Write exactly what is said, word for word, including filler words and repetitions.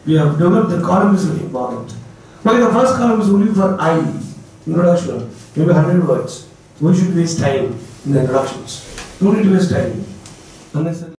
We have developed the column is very important. But the first column is only for I, introduction, maybe one hundred words. We should waste time in the introductions. Don't need to waste time. Unnecessary.